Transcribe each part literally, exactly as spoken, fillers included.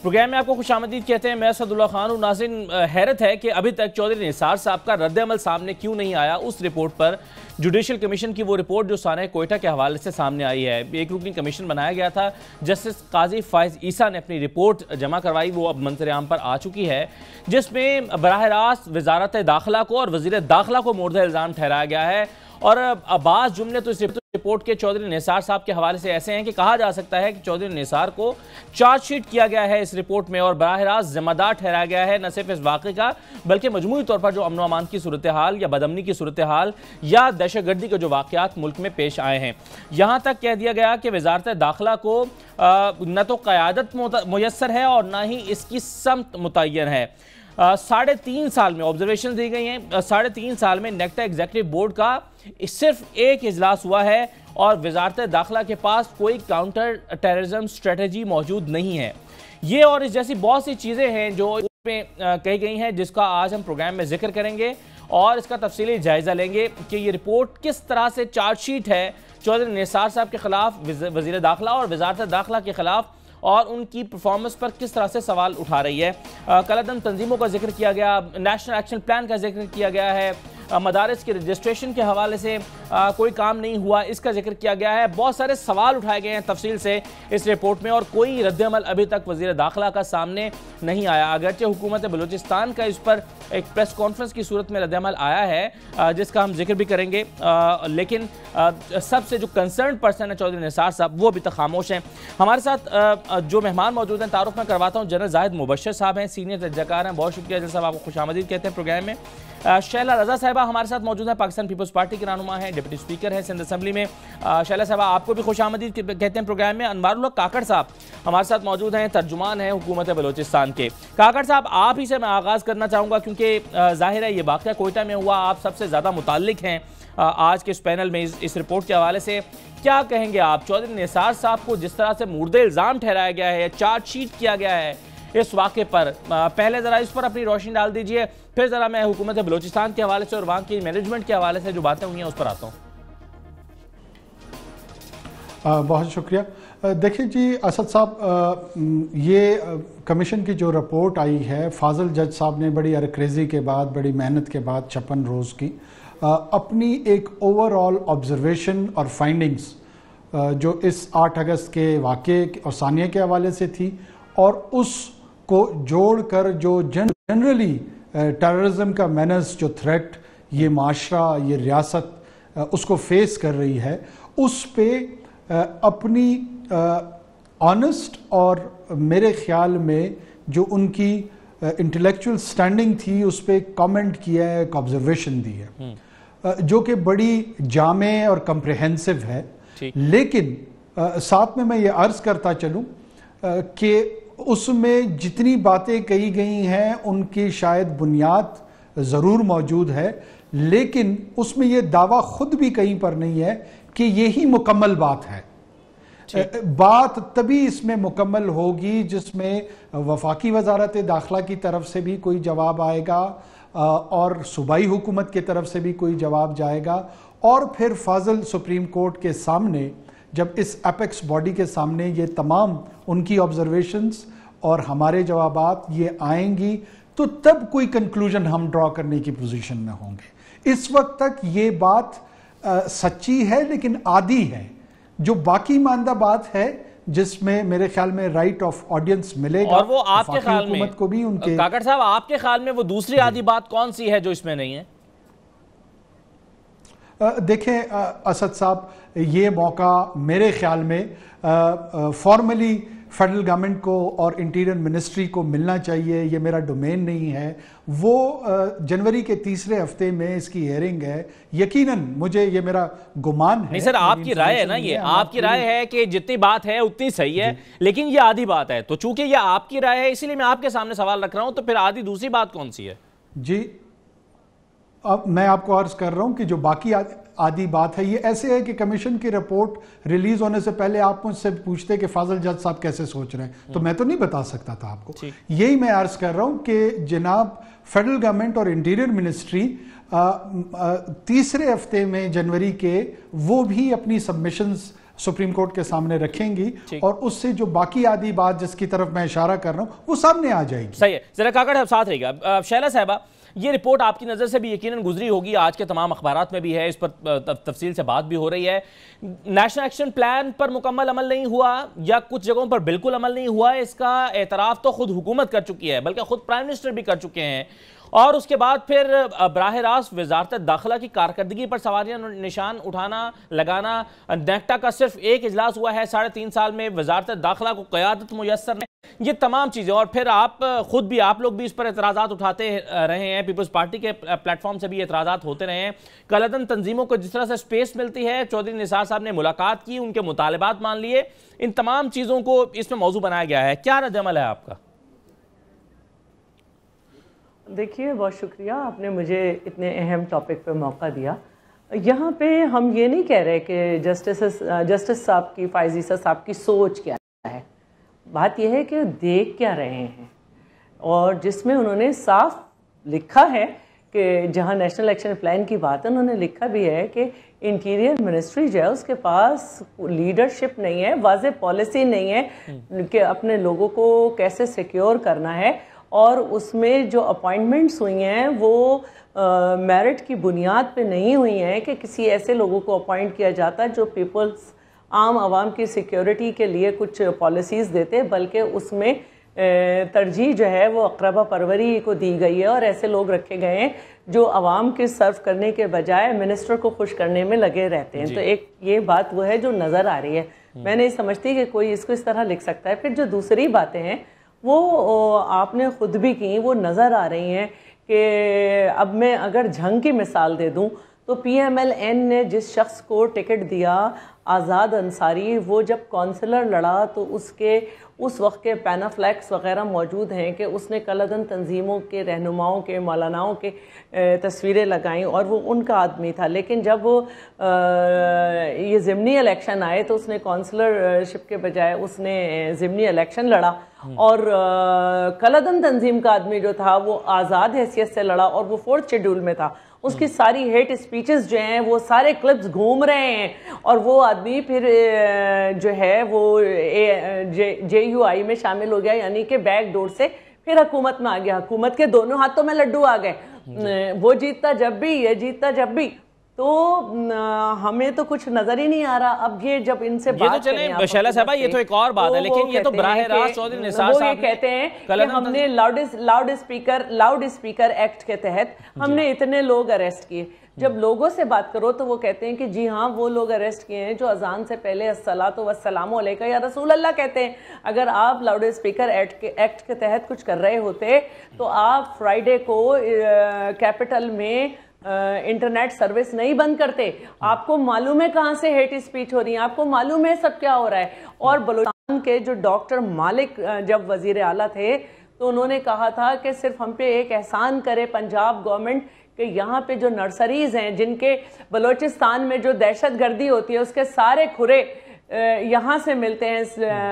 Programme میں آپ کو خوش آمدید کہتے ہیں. میں اسداللہ خان ہوں. ناظرین، حیرت ہے کہ ابھی تک چودھری نثار صاحب کا رد عمل سامنے کیوں نہیں آیا اس رپورٹ پر. جوڈیشل کمیشن کی وہ رپورٹ جو سانحہ کوئٹہ کے حوالے سے سامنے آئی ہے. ایک رکنی کمیشن بنایا گیا تھا. جسٹس قاضی فائز عیسیٰ نے اپنی رپورٹ جمع کروائی، وہ اب منظر عام پر آ چکی ہے، جس میں براہ راست وزارت داخلہ کو اور وزیر داخلہ کو مورد الزام ٹھہرایا گیا ہے. اور بعض جملے تو اس رپورٹ کے چودھری نثار صاحب کے حوالے سے ایسے ہیں کہ کہا جا سکتا ہے کہ چودھری نثار کو چارج شیٹ کیا گیا ہے اس رپورٹ میں اور براہ راست ذمہ دار ٹھہرایا گیا ہے نہ صرف اس واقعے کا بلکہ مجموعی طور پر جو امن و امان کی صورتحال یا بدامنی کی صورتحال یا دہشت گردی کے جو واقعات ملک میں پیش آئے ہیں. یہاں تک کہہ دیا گیا کہ وزارت داخلہ کو نہ تو قیادت میسر ہے اور نہ ہی اس کی سمت متعین ہے. ساڑھے تین سال میں آبزرویشن دی گئی ہیں. ساڑھے تین سال میں نیکٹا ایگزیکٹو بورڈ کا صرف ایک اجلاس ہوا ہے اور وزارت داخلہ کے پاس کوئی کاؤنٹر ٹیررزم اسٹریٹجی موجود نہیں ہے. یہ اور اس جیسی بہت سی چیزیں ہیں جو اس میں کہی گئی ہیں جس کا آج ہم پروگرام میں ذکر کریں گے اور اس کا تفصیلی جائزہ لیں گے کہ یہ رپورٹ کس طرح سے چارج شیٹ ہے چودھری نثار صاحب کے خلاف، وزیر داخلہ اور وزارت داخلہ کے خلاف، اور ان کی پرفارمنس پر کس طرح سے سوال اٹھا رہی ہے. کلعدم تنظیموں کا ذکر کیا گیا، نیشنل ایکشن پلان کا ذکر کیا گیا ہے، مدارس کی رجسٹریشن کے حوالے سے کوئی کام نہیں ہوا اس کا ذکر کیا گیا ہے. بہت سارے سوال اٹھائے گئے ہیں تفصیل سے اس رپورٹ میں اور کوئی رد عمل ابھی تک وزیر داخلہ کا سامنے نہیں آیا. اگرچہ حکومت بلوچستان کا اس پر ایک پریس کانفرنس کی صورت میں رد عمل آیا ہے جس کا ہم ذکر بھی کریں گے، لیکن سب سے جو کنسرن پرسن ہے چودھری نثار صاحب وہ ابھی تک خاموش ہیں. ہمارے ساتھ جو مہمان موجود ہیں تعارف میں کرواتا ہوں. جنرل زاہد مبشر صاحب ہیں، سینئر تجزیہ کار ہیں. بہت شکریہ جنرل صاحب، آپ کو خوش آمدید کہتے ہیں پروگرام میں. شیلا رضا صاحبہ ہمارے ساتھ موجود ہیں، پاکستان پیپلز پارٹی کے رہنما ہیں، ڈپٹی اسپیکر ہیں سندھ اسمبلی میں. شیلا صاحبہ آپ کو بھی خوش آمدید کہتے ہیں پروگرام میں. انوار اللہ کاکڑ صاحب ہمارے ساتھ موجود ہیں، ترجمان ہیں حکومت بلوچستان کے. کاکڑ صاحب آپ ہی سے میں آغاز کرنا چاہوں گا کیونکہ ظاہر ہے یہ واقعہ کوئٹہ میں ہوا، آپ سب سے زیادہ متعلق ہیں آج کے اس پینل میں. اس رپورٹ کے حوالے سے کیا کہیں گے آپ؟ چودھری نثار صاحب کو جس طرح سے مورد الزام ٹھہرایا گیا ہے، چارج شیٹ کیا گیا ہے اس واقعے پر، پہلے ذرا اس پر اپنی روشنی ڈال دیجئے، پھر ذرا میں حکومت بلوچستان کے حوالے سے اور وہاں کی مینجمنٹ کے حوالے سے جو باتیں ہوئی ہیں اس پر آتا ہوں. بہت شکریہ. دیکھیں جی اسد صاحب، یہ کمیشن کی جو رپورٹ آئی ہے، فاضل جج صاحب نے بڑی ارکریزی کے بعد، بڑی محنت کے بعد چھپن روز کی اپنی ایک اوور آل آبزرویشن اور فائنڈنگز جو اس آٹھ اگست کے واقعے اور ثانیہ کے حوالے سے تھی اور اس کو جوڑ کر جو جنرلی ٹیررزم کا مینس، جو تھریٹ یہ معاشرہ، یہ ریاست اس کو فیس کر رہی ہے، اس پہ اپنی آنسٹ اور میرے خیال میں جو ان کی انٹلیکچول سٹینڈنگ تھی اس پہ کامنٹ کیا ہے، ایک آبزرویشن دی ہے جو کہ بڑی جامع اور کمپریہنسو ہے. لیکن ساتھ میں میں یہ عرض کرتا چلوں کہ اس میں جتنی باتیں کہی گئی ہیں ان کی شاید بنیاد ضرور موجود ہے، لیکن اس میں یہ دعویٰ خود بھی کہیں پر نہیں ہے کہ یہی مکمل بات ہے. بات تبھی اس میں مکمل ہوگی جس میں وفاقی وزارت داخلہ کی طرف سے بھی کوئی جواب آئے گا اور صوبائی حکومت کی طرف سے بھی کوئی جواب جائے گا، اور پھر فاضل سپریم کورٹ کے سامنے جب اس اپیکس باڈی کے سامنے یہ تمام ان کی آبزرویشنز اور ہمارے جوابات یہ آئیں گی تو تب کوئی کنکلوژن ہم ڈرا کرنے کی پوزیشن میں ہوں گے. اس وقت تک یہ بات سچی ہے لیکن عادی ہے. جو باقی ماندہ بات ہے جس میں میرے خیال میں رائٹ آف آڈینس ملے گا، اور وہ آپ کے خیال میں حکومت کو بھی ان کے کاکڑ صاحب آپ کے خیال میں وہ دوسری عادی بات کون سی ہے جو اس میں نہیں ہے؟ دیکھیں اسد صاحب، یہ موقع میرے خیال میں فارملی فیڈرل گورنمنٹ کو اور انٹیریئر منسٹری کو ملنا چاہیے. یہ میرا ڈومین نہیں ہے. وہ جنوری کے تیسرے ہفتے میں اس کی ہیئرنگ ہے. یقیناً مجھے یہ میرا گمان ہے. نہیں سر، آپ کی رائے ہے نا، یہ آپ کی رائے ہے کہ جتنی بات ہے اتنی صحیح ہے، لیکن یہ آدھی بات ہے. تو چونکہ یہ آپ کی رائے ہے اسی لیے میں آپ کے سامنے سوال رکھ رہا ہوں، تو پھر آدھی دوسری بات کون سی ہے؟ جی اب میں آپ کو عرض کر رہا ہوں کہ جو باقی آدھی بات ہے یہ ایسے ہے کہ کمیشن کی رپورٹ ریلیز ہونے سے پہلے آپ مجھ سے پوچھتے کہ فاضل جج صاحب کیسے سوچ رہے ہیں تو میں تو نہیں بتا سکتا تھا آپ کو. یہی میں عرض کر رہا ہوں کہ جناب فیڈرل گورنمنٹ اور انٹیریئر منسٹری تیسرے ہفتے میں جنوری کے وہ بھی اپنی سبمیشنز सुप्रीम कोर्ट के सामने रखेंगी और उससे जो बाकी आधी बात जिसकी तरफ मैं इशारा कर रहा हूँ वो सामने आ जाएगी। सही है, जरा काकड़ साहब साथ रहेगा। शैला साहबा, ये रिपोर्ट आपकी नज़र से भी यकीनन गुजरी होगी, आज के तमाम अखबारात में भी है, इस पर तफसील से बात भी हो रही है। नेशनल एक्शन प्लान पर मुकम्मल अमल नहीं हुआ या कुछ जगहों पर बिल्कुल अमल नहीं हुआ, इसका एतराफ़ तो खुद हुकूमत कर चुकी है, बल्कि खुद प्राइम मिनिस्टर भी कर चुके हैं। और उसके बाद फिर बराह रास्त वजारत दाखिला की कारकर्दगी पर सवालिया निशान उठाना लगाना। नेक्टा का सिर्फ एक इजलास हुआ है साढ़े तीन साल में, वजारत दाखिला को क़यादत मुयस्सर नहीं, ये तमाम चीज़ें। और फिर आप खुद भी, आप लोग भी इस पर एतराज़ात उठाते रहे हैं, पीपल्स पार्टी के प्लेटफॉर्म से भी एतराज़ात होते रहे हैं। कलअदन तंजीमों को जिस तरह से स्पेस मिलती है, चौधरी निसार साहब ने मुलाकात की, उनके मुतालबात मान लिए, इन तमाम चीज़ों को इसमें मौजू बनाया गया है। क्या रद्द-ए-अमल है आपका? देखिए, बहुत शुक्रिया, आपने मुझे इतने अहम टॉपिक पे मौका दिया। यहाँ पे हम ये नहीं कह रहे कि जस्टिस जस्टिस साहब की, फायज़ साहब की सोच क्या है, बात यह है कि देख क्या रहे हैं। और जिसमें उन्होंने साफ लिखा है कि जहाँ नेशनल एक्शन प्लान की बात है, उन्होंने लिखा भी है कि इंटीरियर मिनिस्ट्री जो है उसके पास लीडरशिप नहीं है, वाज़े पॉलिसी नहीं है कि अपने लोगों को कैसे सिक्योर करना है। और उसमें जो अपॉइंटमेंट्स हुई हैं वो मेरिट की बुनियाद पे नहीं हुई हैं कि किसी ऐसे लोगों को अपॉइंट किया जाता जो पीपल्स आम आवाम की सिक्योरिटी के लिए कुछ पॉलिसीज़ देते, बल्कि उसमें तरजीह जो है वो अक़रबा परवरी को दी गई है और ऐसे लोग रखे गए हैं जो आवाम के सर्व करने के बजाय मिनिस्टर को खुश करने में लगे रहते हैं। तो एक ये बात वो है जो नज़र आ रही है। मैं नहीं समझती कि कोई इसको इस तरह लिख सकता है। फिर जो दूसरी बातें हैं वो आपने ख़ुद भी की, वो नज़र आ रही हैं कि अब मैं अगर झंग की मिसाल दे दूं तो पी एम एल एन ने जिस शख्स को टिकट दिया, आज़ाद अंसारी, वो जब काउंसलर लड़ा तो उसके उस वक्त के पैनाफ्लैक्स वग़ैरह मौजूद हैं कि उसने कलअदन तंजीमों के रहनुमाओं के, मौलानाओं के तस्वीरें लगाईं और वो उनका आदमी था। लेकिन जब वो ये ज़िमनी इलेक्शन आए तो उसने काउंसलरशिप के बजाय उसने ज़िमनी इलेक्शन लड़ा और कलअदन तंजीम का आदमी जो था वो आज़ाद हैसियत से लड़ा और वो फोर्थ शेड्यूल में था। उसकी सारी हेट स्पीचेस जो हैं वो सारे क्लिप्स घूम रहे हैं और वो आदमी फिर जो है वो जे यू आई में शामिल हो गया, यानी कि बैक डोर से फिर हुकूमत में आ गया। हुकूमत के दोनों हाथों में लड्डू आ गए, वो जीतता जब भी, ये जीतता जब भी। तो हमें तो कुछ नजर ही नहीं आ रहा। अब ये जब इनसे ये बात तो चले शैला साहबा, ये तो एक और बात है, लेकिन ये तो बराह रास्त चौधरी निसार साहब ये कहते हैं कि हमने loud loudspeaker loudspeaker act के तहत हमने इतने लोग अरेस्ट किए। जब लोगों से बात करो तो वो कहते हैं कि जी हाँ, वो लोग अरेस्ट किए हैं जो अजान से पहले अस्सलातु वस्सलामु अलैका या रसूल अल्लाह कहते हैं। अगर आप लाउड स्पीकर एक्ट के एक्ट के तहत कुछ कर रहे होते तो आप फ्राइडे को कैपिटल में इंटरनेट सर्विस नहीं बंद करते। आपको मालूम है कहाँ से हेट स्पीच हो रही है, आपको मालूम है सब क्या हो रहा है। और बलूचिस्तान के जो डॉक्टर मालिक जब वजीर आला थे तो उन्होंने कहा था कि सिर्फ हम पे एक एहसान करे पंजाब गवर्नमेंट कि यहाँ पे जो नर्सरीज हैं जिनके बलूचिस्तान में जो दहशत गर्दी होती है उसके सारे खुरे यहाँ से मिलते हैं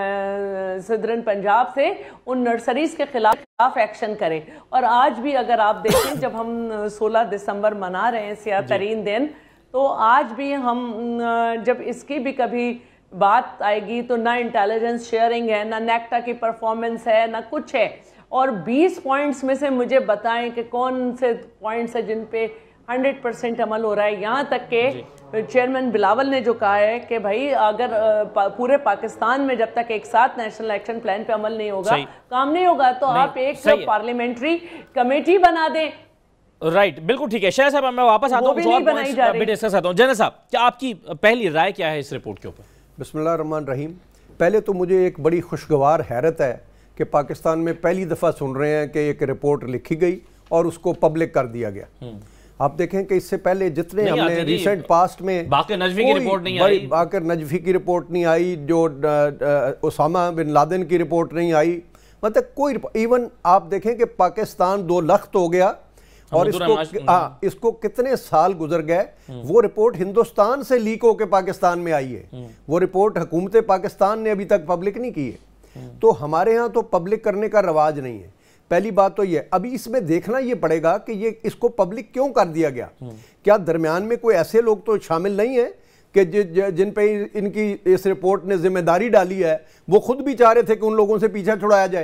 सदरन पंजाब से, उन नर्सरीज के खिलाफ एक्शन करें। और आज भी अगर आप देखें जब हम सोलह दिसंबर मना रहे हैं सियाह तरीन दिन, तो आज भी हम जब इसकी भी कभी बात आएगी तो ना इंटेलिजेंस शेयरिंग है, ना नेक्टा की परफॉर्मेंस है, ना कुछ है। और बीस पॉइंट्स में से मुझे बताएं कि कौन से पॉइंट्स है जिन पे हंड्रेड परसेंट अमल हो रहा है। यहाँ तक के चेयरमैन बिलावल ने जो कहा है कि भाई अगर पूरे पाकिस्तान में जब तक एक साथ नेशनल एक्शन प्लान पे अमल नहीं होगा, काम नहीं होगा, तो आप एक पार्लियामेंट्री कमेटी बना दें। राइट right, बिल्कुल ठीक है। शहर साहब मैं वापस आता हूँ, डिस्कस करता हूँ। जनरल साहब, क्या आपकी पहली राय क्या है इस रिपोर्ट के ऊपर? बिस्मिल्लाह रहमान रहीम। पहले तो मुझे एक बड़ी खुशगवार हैरत है कि पाकिस्तान में पहली दफ़ा सुन रहे हैं कि एक रिपोर्ट लिखी गई और उसको पब्लिक कर दिया गया। आप देखें कि इससे पहले जितने हमने रिसेंट पास्ट में बाकर नजवी की रिपोर्ट नहीं आई, बाकर नजवी की रिपोर्ट नहीं आई, जो उसामा बिन लादेन की रिपोर्ट नहीं आई, मतलब कोई, इवन आप देखें कि पाकिस्तान दो लख्त हो गया और इसको हाँ इसको कितने साल गुजर गए। वो रिपोर्ट हिंदुस्तान से लीक होकर पाकिस्तान में आई है, वो रिपोर्ट हुकूमत पाकिस्तान ने अभी तक पब्लिक नहीं की है। तो हमारे यहाँ तो पब्लिक करने का रवाज नहीं है। पहली बात तो ये, अभी इसमें देखना ये पड़ेगा कि ये इसको पब्लिक क्यों कर दिया गया। क्या दरमियान में कोई ऐसे लोग तो शामिल नहीं है کہ جن پہ ان کی اس رپورٹ نے ذمہ داری ڈالی ہے وہ خود بھی چاہ رہے تھے کہ ان لوگوں سے پیچھا چھڑایا جائے.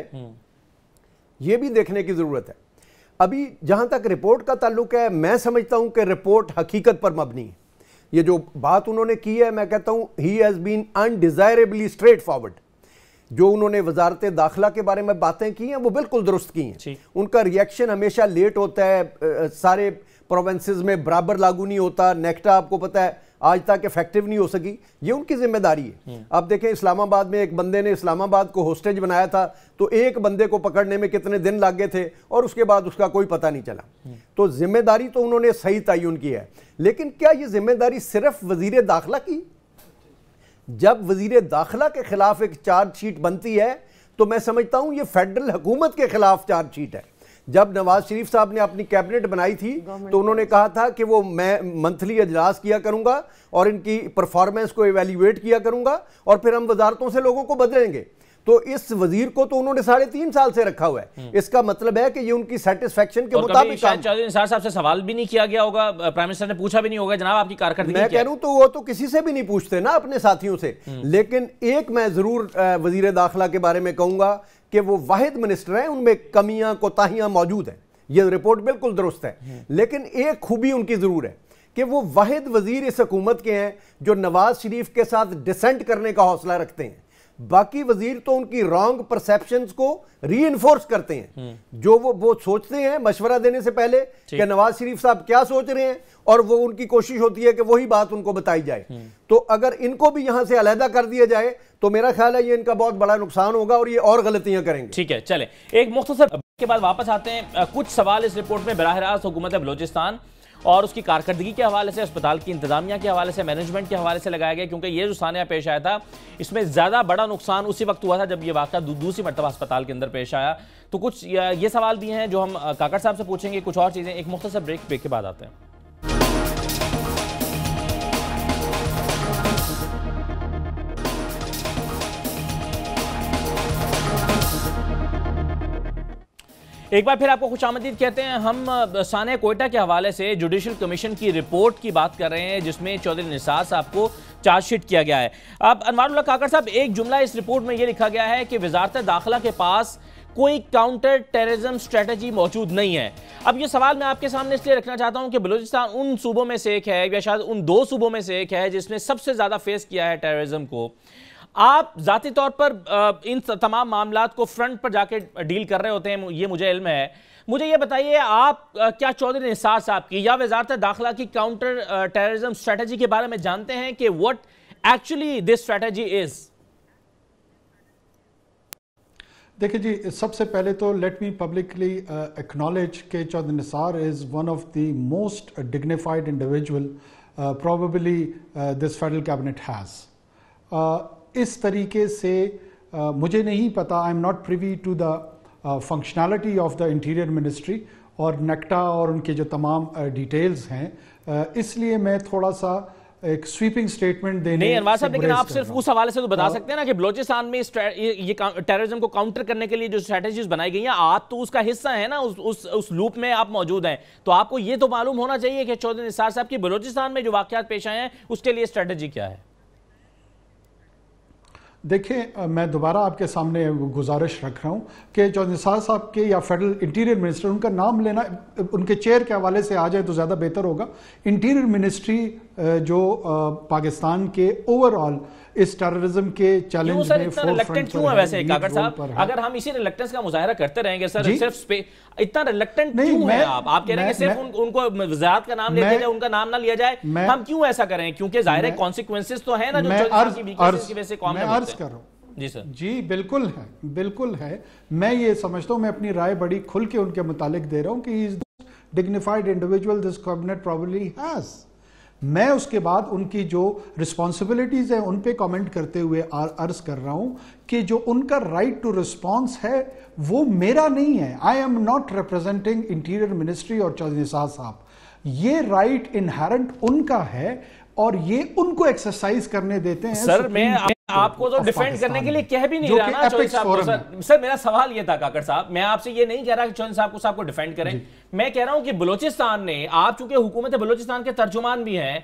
یہ بھی دیکھنے کی ضرورت ہے. ابھی جہاں تک رپورٹ کا تعلق ہے میں سمجھتا ہوں کہ رپورٹ حقیقت پر مبنی ہے. یہ جو بات انہوں نے کی ہے میں کہتا ہوں he has been undesirably straightforward. جو انہوں نے وزارت داخلہ کے بارے میں باتیں کی ہیں وہ بالکل درست کی ہیں. ان کا ریئیکشن ہمیشہ لیٹ ہوتا ہے, سارے پروونسز میں برابر لاگو نہیں ہوتا. نیکٹا آپ کو پتہ ہے آج تک افیکٹو نہیں ہو سکی, یہ ان کی ذمہ داری ہے. اب دیکھیں اسلام آباد میں ایک بندے نے اسلام آباد کو ہوسٹیج بنایا تھا تو ایک بندے کو پکڑنے میں کتنے دن لگ گئے تھے اور اس کے بعد اس کا کوئی پتہ نہیں چلا. تو ذمہ داری تو انہوں نے صحیح تعین کی ہے, لیکن کیا یہ ذمہ داری صرف وزیر داخلہ کی؟ جب وزیر داخلہ کے خلاف ایک چارج شیٹ بنتی ہے تو میں سمجھتا ہوں یہ فیڈرل حکومت کے خلاف چارج شیٹ ہے. جب نواز شریف صاحب نے اپنی کیبنٹ بنائی تھی تو انہوں نے کہا تھا کہ وہ میں منتھلی اجلاس کیا کروں گا اور ان کی پرفارمنس کو ایویلیویٹ کیا کروں گا اور پھر ہم وزارتوں سے لوگوں کو بدلیں گے. تو اس وزیر کو تو انہوں نے ساڑھے تین سال سے رکھا ہوا ہے. اس کا مطلب ہے کہ یہ ان کی سیٹسفیکشن کے مطابق شاید چودھری نثار صاحب سے سوال بھی نہیں کیا گیا ہوگا, پرائم منسٹر نے پوچھا بھی نہیں ہوگا جناب آپ کی کارکردگی میں کہہ رہا ہوں تو وہ تو کسی سے بھی نہیں پوچھتے نا اپنے ساتھیوں سے. لیکن ایک میں ضرور وزیر داخلہ کے بارے میں کہوں گا کہ وہ واحد منسٹر ہیں, ان میں کمیاں کوتاہیاں موجود ہیں, یہ رپورٹ بالکل درست ہے. لیکن ایک خوبی ان کی ضرور ہے کہ وہ واحد وزیر اس حکومت کے ہیں جو نواز شریف کے ساتھ ڈسینٹ کرنے کا حوصلہ رکھتے ہیں. باقی وزیر تو ان کی رانگ پرسیپشنز کو ری انفورس کرتے ہیں. جو وہ وہ سوچتے ہیں مشورہ دینے سے پہلے کہ نواز شریف صاحب کیا سوچ رہے ہیں اور وہ ان کی کوشش ہوتی ہے کہ وہی بات ان کو بتائی جائے. تو اگر ان کو بھی یہاں سے علیحدہ کر دیا جائے تو میرا خیال ہے یہ ان کا بہت بڑا نقصان ہوگا اور یہ اور غلطیاں کریں گے. ٹھیک ہے, چلیں ایک مختصر کے بعد واپس آتے ہیں. کچھ سوال اس رپورٹ میں براہ راست حکومت بلوچستان اور اس کی کارکردگی کے حوالے سے, اسپتال کی انتظامیہ کے حوالے سے, مینجمنٹ کے حوالے سے لگایا گیا, کیونکہ یہ جو سانحہ پیش آیا تھا اس میں زیادہ بڑا نقصان اسی وقت ہوا تھا جب یہ واقعہ دوسری مرتبہ اسپتال کے اندر پیش آیا. تو کچھ یہ سوال بھی ہیں جو ہم کاکڑ صاحب سے پوچھیں گے, کچھ اور چیزیں. ایک مختصر بریک بریک کے بعد آتے ہیں. ایک بار پھر آپ کو خوش آمدید کہتے ہیں. ہم سانحہ کوئٹہ کے حوالے سے جوڈیشل کمیشن کی رپورٹ کی بات کر رہے ہیں جس میں چودھری نثار صاحب کو چارج شیٹ کیا گیا ہے. اب انوار اللہ کاکڑ صاحب, ایک جملہ اس رپورٹ میں یہ لکھا گیا ہے کہ وزارت داخلہ کے پاس کوئی کاؤنٹر ٹیررزم اسٹریٹجی موجود نہیں ہے. اب یہ سوال میں آپ کے سامنے اس لیے رکھنا چاہتا ہوں کہ بلوچستان ان صوبوں میں سے ایک ہے یا شاید ان دو صوبوں میں سے ایک ہے جس نے سب سے زیادہ فیس کیا ہے ٹیررزم کو. آپ ذاتی طور پر ان تمام معاملات کو فرنٹ پر جا کے ڈیل کر رہے ہوتے ہیں, یہ مجھے علم ہے. مجھے یہ بتائیے آپ کیا چودھری نثار صاحب کی یا وزارت داخلہ کی کاؤنٹر ٹیررزم اسٹریٹجی کے بارے میں جانتے ہیں کہ what actually this strategy is؟ دیکھیں جی, سب سے پہلے تو لیٹ می پبلکلی ایکنالج کہ Chaudhry Nisar is one of the most dignified individual probably this federal cabinet has. اس طریقے سے مجھے نہیں پتا, I am not privy to the functionality of the interior ministry اور نیکٹا اور ان کے جو تمام ڈیٹیلز ہیں, اس لیے میں تھوڑا سا ایک سویپنگ سٹیٹمنٹ دینے نہیں انوار صاحب, لیکن آپ صرف اس حوالے سے تو بتا سکتے ہیں نا کہ بلوچستان میں یہ ٹیررزم کو کاؤنٹر کرنے کے لیے جو اسٹریٹجیز بنائی گئی ہیں آپ تو اس کا حصہ ہیں نا, اس لوپ میں آپ موجود ہیں, تو آپ کو یہ تو معلوم ہونا چاہیے کہ چودھری نثار صاحب کی بلوچستان میں جو واقعات پیش آئے ہیں اس کے لیے اسٹریٹجی کیا ہے. دیکھیں, میں دوبارہ آپ کے سامنے گزارش رکھ رہا ہوں کہ چودھری نثار صاحب کے یا فیڈرل انٹیریئر منسٹر, ان کا نام لینا ان کے چیئر کے حوالے سے آ جائے تو زیادہ بہتر ہوگا. انٹیریئر منسٹری جو پاکستان کے اوور آل اس ٹیررزم کے چیلنج میں فور فرنٹ کیوں ہے ویسے کاکڑ صاحب؟ اگر ہم اسی ریلیکٹنس کا مظاہرہ کرتے رہیں گے سر, صرف اتنا ریلیکٹنٹ کیوں ہیں آپ؟ آپ کہہ رہے ہیں کہ صرف ان کو وزارت کا نام لے دیا جائے, ان کا نام نہ لیا جائے, ہم کیوں ایسا کریں؟ کیونکہ ظاہر ہے کانسیکوینسز تو ہیں نا جو چودھری کی ویکنیسز کی وجہ سے قوم میں عرض کر رہا ہوں. جی سر, جی بالکل ہے, بالکل ہے. میں یہ سمجھتا ہوں, میں اپنی رائے بڑی کھل کے ان کے متعلق دے رہا ہوں کہ he is the dignified individual this cabinet probably has. میں اس کے بعد ان کی جو رسپانسبلٹیز ہیں ان پہ کامنٹ کرتے ہوئے عرض کر رہا ہوں کہ جو ان کا رائٹ ٹو رسپانس ہے وہ میرا نہیں ہے. I am not representing interior ministry اور چودھری نثار صاحب. یہ رائٹ انہیرنٹ ان کا ہے اور یہ ان کو ایکسرسائز کرنے دیتے ہیں. سر میں آپ کو تو ڈیفینڈ کرنے کے لیے کہہ بھی نہیں رہا نا چودھری صاحب کو. سر سر میرا سوال یہ تھا کاکڑ صاحب, میں آپ سے یہ نہیں کہہ رہا کہ چودھری صاحب کو صاحب کو ڈیفینڈ کریں, میں کہہ رہا ہوں کہ بلوچستان نے, آپ چونکہ حکومت بلوچستان کے ترجمان بھی ہیں,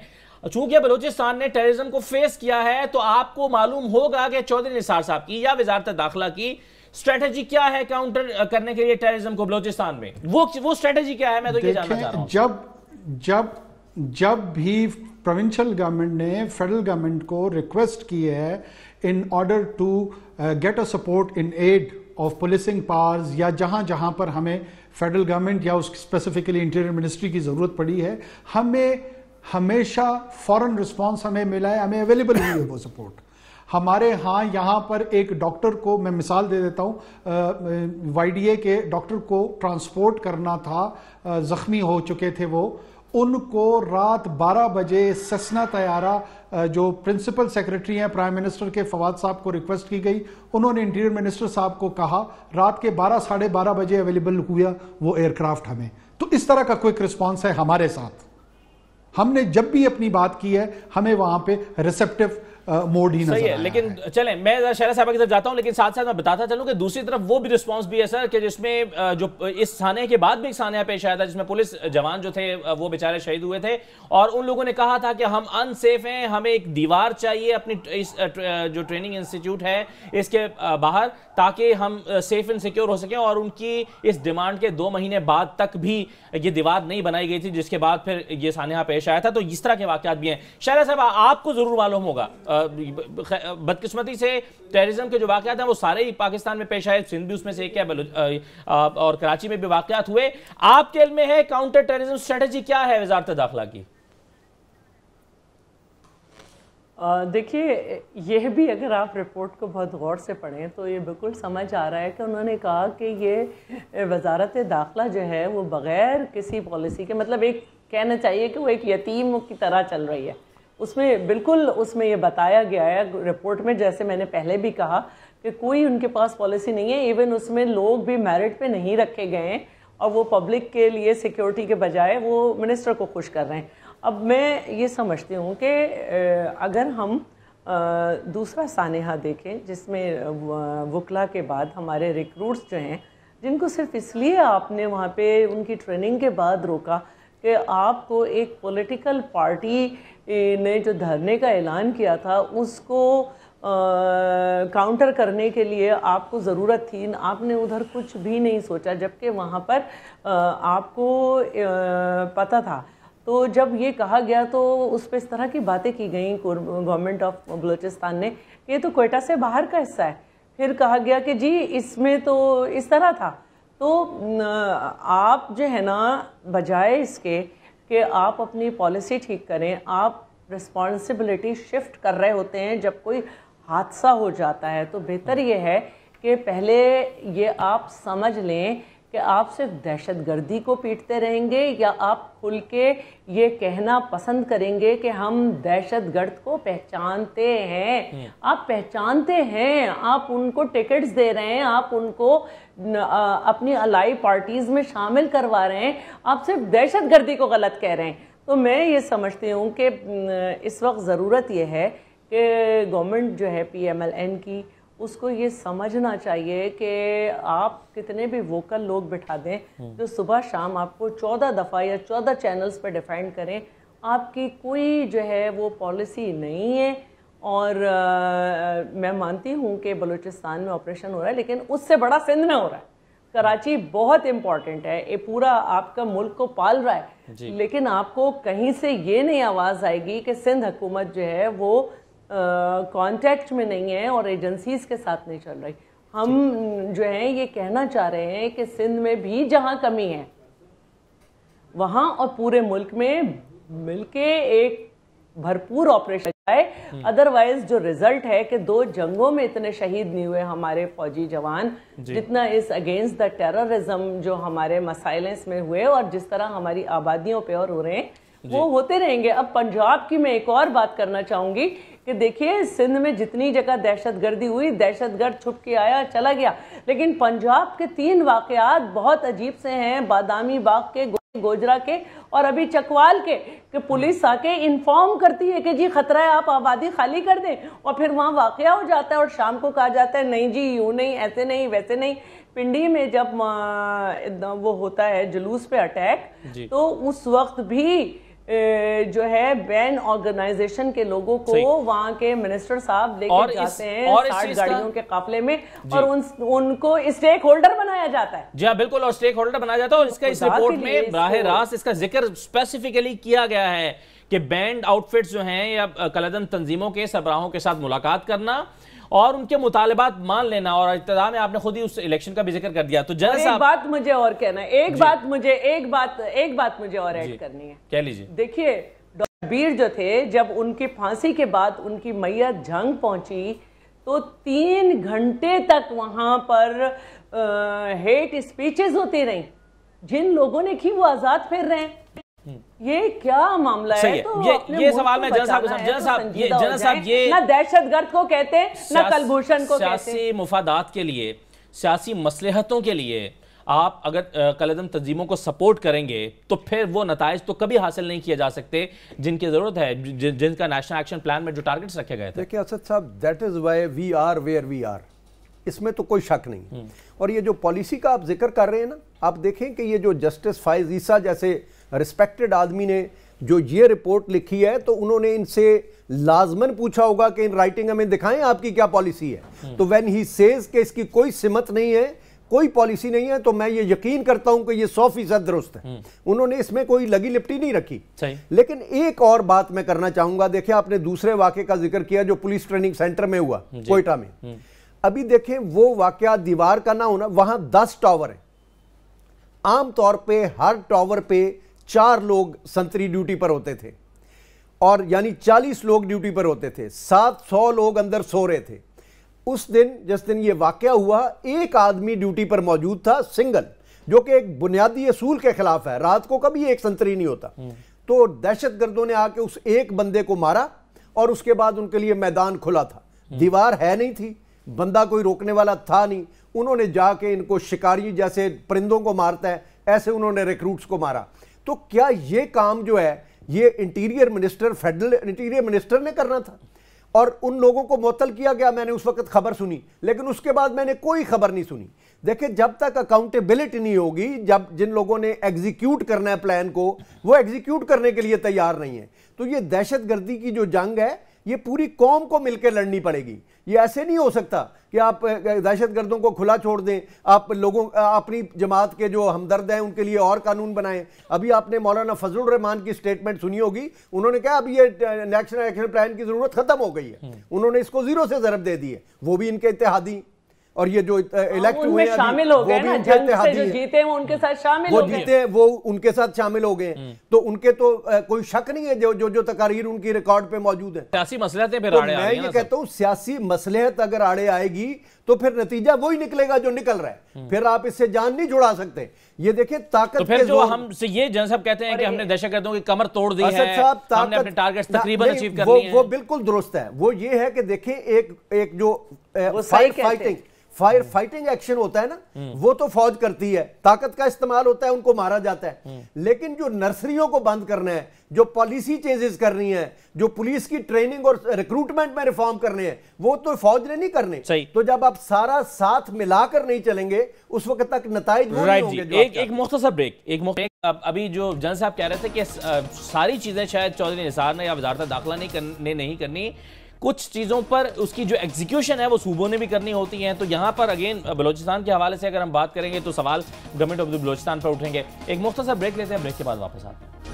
چونکہ بلوچستان نے ٹیررزم کو فیس کیا ہے تو آپ کو معلوم ہوگا کہ چودھری نثار صاحب کی یا وزارت داخلہ کی اسٹریٹجی کیا ہے کاؤنٹر کرنے کے لیے ٹیررزم کو بلوچستان میں، وہ وہ اسٹریٹجی کیا ہے، میں تو یہ جاننا چاہ رہا ہوں۔ جب جب جب بھی پروونشل گورنمنٹ نے فیڈرل گورنمنٹ کو ریکویسٹ کی ہے in order to get a support in aid of policing powers, یا جہاں جہاں پر ہمیں فیڈرل گورنمنٹ یا اس اسپیسیفکلی انٹیریئر منسٹری کی ضرورت پڑی ہے، ہمیں ہمیشہ فوراً رسپانس ہمیں ملا ہے، ہمیں اویلیبل ہوئی ہے وہ سپورٹ۔ ہمارے ہاں یہاں پر ایک ڈاکٹر کو میں مثال دے دیتا ہوں، وائی ڈی اے کے ڈاکٹر کو ٹرانسپورٹ کرنا تھا، زخمی ہو چکے تھے وہ، ان کو رات بارہ بجے سیسنا طیارہ جو پرنسپل سیکرٹری ہیں پرائم منسٹر کے فواد صاحب کو ریکویسٹ کی گئی، انہوں نے انٹیریئر منسٹر صاحب کو کہا، رات کے بارہ ساڑھے بارہ بجے اویلیبل ہوا وہ ایئر کرافٹ ہمیں۔ تو اس طرح کا کوئک رسپانس ہے ہمارے ساتھ، ہم نے جب بھی اپنی بات کی ہے ہمیں وہاں پہ ریسیپٹیو موڈ ہی نظر آیا ہے۔ لیکن چلیں میں شہرہ صاحبہ کی طرف جاتا ہوں، لیکن ساتھ ساتھ میں بتاتا چلوں کہ دوسری طرف وہ بھی رسپانس بھی ہے سر کہ جس میں جو اس سانحے کے بعد بھی ایک سانحہ پیش آیا تھا جس میں پولیس جوان جو تھے وہ بیچارے شہید ہوئے تھے، اور ان لوگوں نے کہا تھا کہ ہم ان سیف ہیں، ہمیں ایک دیوار چاہیے اپنی جو ٹریننگ انسٹیٹیوٹ ہے اس کے باہر تاکہ ہم سیف اینڈ سیکیور ہو سکیں، اور ان کی اس ڈیمانڈ کے دو مہینے بعد تک بھی یہ دیوار نہیں بنائی گئی تھی، جس کے بعد پھر یہ سانحہ پیش آیا تھا۔ تو اس طرح کے واقعات بھی ہیں۔ شہرہ صاحب آپ کو ضرور معلوم ہوگا، بدقسمتی سے ٹیررزم کے جو واقعات ہیں وہ سارے ہی پاکستان میں پیش آئے، سندھ بھی اس میں سے ایک ہے، اور کراچی میں بھی واقعات ہوئے۔ آپ کے علم میں ہے کاؤنٹر ٹیررزم اسٹریٹجی کیا ہے وزارت داخلہ کی؟ دیکھیے یہ بھی اگر آپ رپورٹ کو بہت غور سے پڑھیں تو یہ بالکل سمجھ آ رہا ہے کہ انہوں نے کہا کہ یہ وزارت داخلہ جو ہے وہ بغیر کسی پالیسی کے، مطلب ایک کہنا چاہیے کہ وہ ایک یتیم کی طرح چل رہی ہے۔ اس میں بالکل اس میں یہ بتایا گیا ہے رپورٹ میں، جیسے میں نے پہلے بھی کہا کہ کوئی ان کے پاس پالیسی نہیں ہے، ایون اس میں لوگ بھی میرٹ پہ نہیں رکھے گئے ہیں، اور وہ پبلک کے لیے سیکیورٹی کے بجائے وہ منسٹر کو خوش کر رہے ہیں۔ اب میں یہ سمجھتی ہوں کہ اگر ہم دوسرا سانحہ دیکھیں جس میں وکلا کے بعد ہمارے ریکروٹس جو ہیں جن کو صرف اس لیے آپ نے وہاں پہ ان کی ٹریننگ کے بعد روکا کہ آپ کو ایک پولیٹیکل پارٹی نے جو دھرنے کا اعلان کیا تھا اس کو کاؤنٹر کرنے کے لیے آپ کو ضرورت تھی، آپ نے ادھر کچھ بھی نہیں سوچا، جبکہ وہاں پر آپ کو پتہ تھا۔ تو جب یہ کہا گیا تو اس پہ اس طرح کی باتیں کی گئیں گورنمنٹ آف بلوچستان نے کہ یہ تو کوئٹہ سے باہر کا حصہ ہے، پھر کہا گیا کہ جی اس میں تو اس طرح تھا۔ تو آپ جو ہے نا بجائے اس کے کہ آپ اپنی پالیسی ٹھیک کریں، آپ رسپانسبلٹی شفٹ کر رہے ہوتے ہیں جب کوئی حادثہ ہو جاتا ہے، تو بہتر یہ ہے کہ پہلے یہ آپ سمجھ لیں کہ آپ صرف دہشت گردی کو پیٹتے رہیں گے یا آپ کھل کے یہ کہنا پسند کریں گے کہ ہم دہشت گرد کو پہچانتے ہیں۔ آپ پہچانتے ہیں، آپ ان کو ٹکٹس دے رہے ہیں، آپ ان کو اپنی الائی پارٹیز میں شامل کروا رہے ہیں، آپ صرف دہشت گردی کو غلط کہہ رہے ہیں۔ تو میں یہ سمجھتی ہوں کہ اس وقت ضرورت یہ ہے کہ گورنمنٹ جو ہے پی ایم ایل این کی، اس کو یہ سمجھنا چاہیے کہ آپ کتنے بھی ووکل لوگ بٹھا دیں جو صبح شام آپ کو چودہ دفعہ یا چودہ چینلز پہ ڈیفینڈ کریں، آپ کی کوئی جو ہے وہ پالیسی نہیں ہے۔ اور میں مانتی ہوں کہ بلوچستان میں آپریشن ہو رہا ہے، لیکن اس سے بڑا سندھ میں ہو رہا ہے۔ کراچی بہت امپورٹنٹ ہے، یہ پورا آپ کا ملک کو پال رہا ہے، لیکن آپ کو کہیں سے یہ نہیں آواز آئے گی کہ سندھ حکومت جو ہے وہ کانٹیکٹ میں نہیں ہے اور ایجنسیز کے ساتھ نہیں چل رہی۔ ہم جو ہیں یہ کہنا چاہ رہے ہیں کہ سندھ میں بھی جہاں کمی ہے وہاں اور پورے ملک میں مل کے ایک بھرپور آپریشن جائے، ادروائز جو رزلٹ ہے کہ دو جنگوں میں اتنے شہید نہیں ہوئے ہمارے فوجی جوان جتنا اس اگینسٹ دا ٹیررزم جو ہمارے مسائلس میں ہوئے اور جس طرح ہماری آبادیوں پہ اور ہو رہے ہیں وہ ہوتے رہیں گے۔ اب پنجاب کی میں ایک اور بات کرنا چاہوں گی کہ دیکھیے سندھ میں جتنی جگہ دہشت گردی ہوئی، دہشت گرد چھپ کے آیا چلا گیا، لیکن پنجاب کے تین واقعات بہت عجیب سے ہیں، بادامی باغ کے، گوجرا کے اور ابھی چکوال کے، کہ پولیس آ کے انفارم کرتی ہے کہ جی خطرہ ہے آپ آبادی خالی کر دیں، اور پھر وہاں واقعہ ہو جاتا ہے اور شام کو کہا جاتا ہے نہیں جی یوں نہیں، ایسے نہیں، ویسے نہیں۔ پنڈی میں جب وہ ہوتا ہے جلوس پہ اٹیک تو اس وقت بھی جو ہے بین آرگنائزیشن کے لوگوں کو وہاں کے منسٹر صاحب لے کے جاتے ہیں ساٹھ گاڑیوں کے قافلے میں اور ان کو اسٹیک ہولڈر بنایا جاتا ہے. جی ہاں بالکل, اور اسٹیک ہولڈر بنایا جاتا ہے. اور اس کا اس رپورٹ میں براہ راست اس کا ذکر اسپیسیفکلی کیا گیا ہے کہ بینڈ آؤٹ فٹس جو ہیں یا کلعدم تنظیموں کے سربراہوں کے ساتھ ملاقات کرنا اور ان کے مطالبات مان لینا, اور ابتدا میں آپ نے خود ہی اس الیکشن کا بھی ذکر کر دیا. تو جنرل صاحب ایک بات مجھے اور کہنا ہے, ایک بات مجھے ایک بات ایک بات مجھے اور ایڈ کرنی ہے. کہہ لیجیے. دیکھیے ڈاکٹر بیر جو تھے, جب ان کی پھانسی کے بعد ان کی میت جھنگ پہنچی تو تین گھنٹے تک وہاں پر ہیٹ اسپیچز ہوتی رہیں. جن لوگوں نے کی وہ آزاد پھر رہے ہیں. یہ کیا معاملہ ہے؟ تو یہ سوال میں جنرل صاحب جنرل صاحب یہ نہ دہشت گرد کو کہتے ہیں نہ کلبھوشن کو کہتے ہیں. سیاسی مفادات کے لیے, سیاسی مصلحتوں کے لیے آپ اگر کلعدم تنظیموں کو سپورٹ کریں گے تو پھر وہ نتائج تو کبھی حاصل نہیں کیے جا سکتے جن کی ضرورت ہے, جن کا نیشنل ایکشن پلان میں جو ٹارگٹس رکھے گئے تھے. دیکھیں اسد صاحب, that is why we are where we are, اس میں تو کوئی شک نہیں. اور یہ جو پالیسی کا آپ ذکر کر رہے ہیں نا, آپ دیکھیں کہ یہ جو جسٹس فائز عیسیٰ جیسے ریسپیکٹڈ آدمی نے جو یہ رپورٹ لکھی ہے تو انہوں نے ان سے لازماً پوچھا ہوگا کہ ان رائٹنگ ہمیں دکھائیں آپ کی کیا پالیسی ہے. تو وین ہی سیز کہ اس کی کوئی سمت نہیں ہے, کوئی پالیسی نہیں ہے, تو میں یہ یقین کرتا ہوں کہ یہ سو فیصد درست ہے. انہوں نے اس میں کوئی لگی لپٹی نہیں رکھی. لیکن ایک اور بات میں کرنا چاہوں گا. دیکھیں آپ نے دوسرے واقعے کا ذکر کیا جو پولیس ٹریننگ سینٹر میں ہوا کوئٹہ میں. ابھی دیکھیں وہ واقعہ دیوار کا نہ ہونا, وہاں دس ٹاور ہیں. عام طور پہ ہر ٹاور پہ چار لوگ سنتری ڈیوٹی پر ہوتے تھے, اور یعنی چالیس لوگ ڈیوٹی پر ہوتے تھے, سات سو لوگ اندر سو رہے تھے. اس دن جس دن یہ واقعہ ہوا ایک آدمی ڈیوٹی پر موجود تھا سنگل, جو کہ ایک بنیادی اصول کے خلاف ہے. رات کو کبھی ایک سنتری نہیں ہوتا. تو دہشت گردوں نے آ کے اس ایک بندے کو مارا اور اس کے بعد ان کے لیے میدان کھلا تھا. دیوار ہے نہیں تھی, بندہ کوئی روکنے والا تھا نہیں. انہوں نے جا کے ان کو شکاری جیسے پرندوں کو مارتا ہے ایسے انہوں نے ریکروٹس کو مارا. تو کیا یہ کام جو ہے یہ interior minister federal interior minister نے کرنا تھا؟ اور ان لوگوں کو معطل کیا گیا. میں نے اس وقت خبر سنی لیکن اس کے بعد میں نے کوئی خبر نہیں سنی. دیکھیں جب تک اکاؤنٹیبلٹی نہیں ہوگی, جب جن لوگوں نے ایگزیکیوٹ کرنا ہے پلان کو وہ ایگزیکیوٹ کرنے کے لیے تیار نہیں ہے, تو یہ دہشت گردی کی جو جنگ ہے یہ پوری قوم کو مل کے لڑنی پڑے گی. یہ ایسے نہیں ہو سکتا کہ آپ دہشت گردوں کو کھلا چھوڑ دیں, آپ لوگوں اپنی جماعت کے جو ہمدرد ہیں ان کے لیے اور قانون بنائیں. ابھی آپ نے مولانا فضل الرحمان کی سٹیٹمنٹ سنی ہوگی, انہوں نے کہا اب یہ نیشنل ایکشن پلان کی ضرورت ختم ہو گئی ہے. انہوں نے اس کو زیرو سے ضرب دے دی ہے. وہ بھی ان کے اتحادی, اور یہ جو الیکٹ ہوئے ہیں شامل ہو گئے نا, جنگ سے جو جیتے ہیں وہ ان کے ساتھ شامل ہو گئے, وہ جیتے ہیں وہ ان کے ساتھ شامل ہو گئے. تو ان کے تو کوئی شک نہیں ہے جو جو تقاریر ان کی ریکارڈ پہ موجود ہیں. سیاسی مصلحتیں پھر آڑے آ رہی ہیں. میں یہ کہتا ہوں سیاسی مصلحت اگر آڑے آئے گی تو پھر نتیجہ وہی نکلے گا جو نکل رہا ہے. پھر آپ اس سے جان نہیں جڑا سکتے. یہ دیکھیں طاقت تو پھر جو ہم سے یہ جن صاحب کہتے ہیں کہ ہم نے دہشت گردوں کی کمر توڑ دی ہے, ہم نے اپنے ٹارگٹس تقریباً اچیو کر لیے ہیں, وہ بالکل درست ہے. وہ یہ ہے کہ دیکھیں ایک ایک جو فائٹنگ فائر فائٹنگ ایکشن ہوتا ہے نا, وہ تو فوج کرتی ہے, طاقت کا استعمال ہوتا ہے, ان کو مارا جاتا ہے. لیکن جو نرسریوں کو بند کرنا ہے, جو پالیسی چینجز کرنی ہے, جو پولیس کی ٹریننگ اور ریکروٹمنٹ میں ریفارم کرنے ہیں, وہ تو فوج نے نہیں کرنے. تو جب آپ سارا ساتھ ملا کر نہیں چلیں گے اس وقت تک نتائج وہ نہیں ہوں گے. ایک ایک مختصر بریک ایک ابھی جو جن صاحب کہہ رہے تھے کہ ساری چیزیں شاید چودھری نثار نے یا وزارت داخلہ نے نہیں کرنی, کچھ چیزوں پر اس کی جو ایگزیکیوشن ہے وہ صوبوں نے بھی کرنی ہوتی ہیں. تو یہاں پر اگین بلوچستان کے حوالے سے اگر ہم بات کریں گے تو سوال گورنمنٹ آف دی بلوچستان پر اٹھیں گے. ایک مختصر بریک لیتے ہیں, بریک کے بعد واپس آتے ہیں.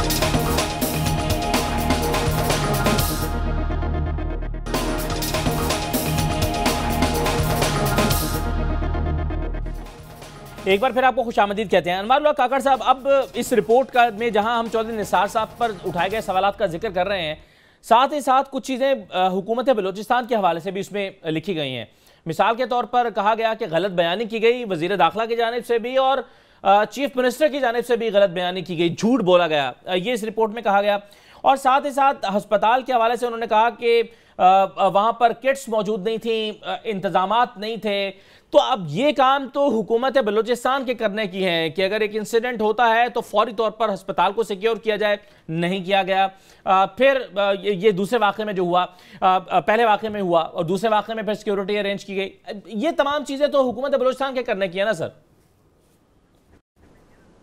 ایک بار پھر آپ کو خوش آمدید کہتے ہیں. انوار اللہ کاکڑ صاحب, اب اس رپورٹ کا میں جہاں ہم چودھری نثار صاحب پر اٹھائے گئے سوالات کا ذکر کر رہے ہیں, ساتھ ہی ساتھ کچھ چیزیں حکومت بلوچستان کے حوالے سے بھی اس میں لکھی گئی ہیں. مثال کے طور پر کہا گیا کہ غلط بیانی کی گئی وزیر داخلہ کی جانب سے بھی اور چیف منسٹر کی جانب سے بھی غلط بیانی کی گئی, جھوٹ بولا گیا, یہ اس رپورٹ میں کہا گیا. اور ساتھ ہی ساتھ ہسپتال کے حوالے سے انہوں نے کہا کہ وہاں پر کٹس موجود نہیں تھیں, انتظامات نہیں تھے. تو اب یہ کام تو حکومت بلوچستان کے کرنے کی ہے کہ اگر ایک انسیڈنٹ ہوتا ہے تو فوری طور پر ہسپتال کو سیکیور کیا جائے, نہیں کیا گیا. پھر یہ دوسرے واقعے میں جو ہوا, پہلے واقعے میں ہوا اور دوسرے واقعے میں پھر سیکیورٹی ارینج کی گئی. یہ تمام چیزیں تو حکومت بلوچستان کے کرنے کی ہے نا سر؟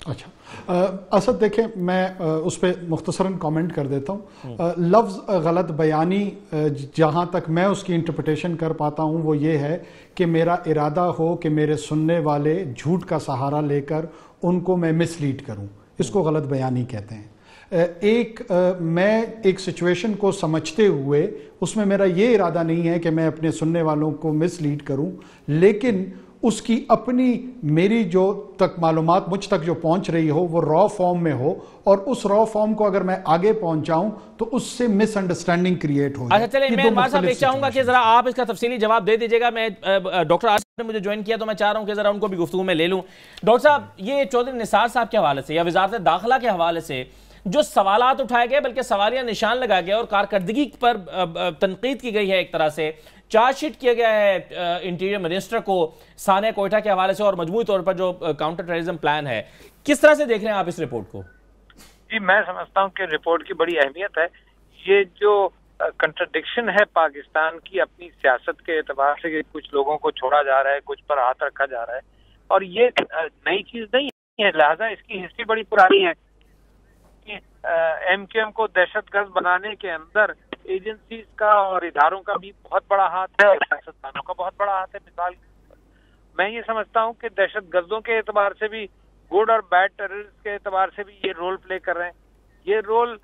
اچھا اسد دیکھیں میں اس پہ مختصراً کامنٹ کر دیتا ہوں. لفظ غلط بیانی جہاں تک میں اس کی انٹرپریٹیشن کر پاتا ہوں وہ یہ ہے کہ میرا ارادہ ہو کہ میرے سننے والے جھوٹ کا سہارا لے کر ان کو میں مس لیڈ کروں, اس کو غلط بیانی کہتے ہیں. ایک میں ایک سچویشن کو سمجھتے ہوئے اس میں میرا یہ ارادہ نہیں ہے کہ میں اپنے سننے والوں کو مس لیڈ کروں, لیکن اس کی اپنی میری جو تک معلومات مجھ تک جو پہنچ رہی ہو وہ را فارم میں ہو, اور اس را فارم کو اگر میں آگے پہنچاؤں تو اس سے مس انڈرسٹینڈنگ کریٹ ہو جائے. اچھا چلیں میں انوار صاحب ایک چاہوں گا کہ ذرا آپ اس کا تفصیلی جواب دے دیجیے گا. میں ڈاکٹر آصف نے مجھے جوائن کیا تو میں چاہ رہا ہوں کہ ذرا ان کو بھی گفتگو میں لے لوں. ڈاکٹر صاحب یہ چودھری نثار صاحب کے حوالے سے یا وزارت داخلہ کے حوالے سے جو سوالات اٹھائے گئے بلکہ سوالیہ نشان لگا گیا اور کارکردگی پر تنقید کی گئی ہے, ایک طرح سے چارج شیٹ کیا گیا ہے انٹیریئر منسٹر کو سانحہ کوئٹہ کے حوالے سے اور مجموعی طور پر جو کاؤنٹر ٹیررزم پلان ہے, کس طرح سے دیکھ رہے ہیں آپ اس رپورٹ کو؟ جی میں سمجھتا ہوں کہ رپورٹ کی بڑی اہمیت ہے. یہ جو کنٹرڈکشن ہے پاکستان کی اپنی سیاست کے اعتبار سے کہ کچھ لوگوں کو چھوڑا جا رہا ہے, کچھ پر ہاتھ رکھا جا رہا ہے, اور یہ نئی چیز نہیں ہے, لہذا اس کی ہسٹری بڑی پرانی ہے. ایم کیو ایم کو دہشت گرد بنانے کے اندر ایجنسیز کا اور اداروں کا بھی بہت بڑا ہاتھ ہے اور سیاستدانوں کا بہت بڑا ہاتھ ہے. مثال میں یہ سمجھتا ہوں کہ دہشت گردوں کے اعتبار سے بھی, گڈ اور بیڈ ٹیررسٹ کے اعتبار سے بھی یہ رول پلے کر رہے ہیں. یہ رول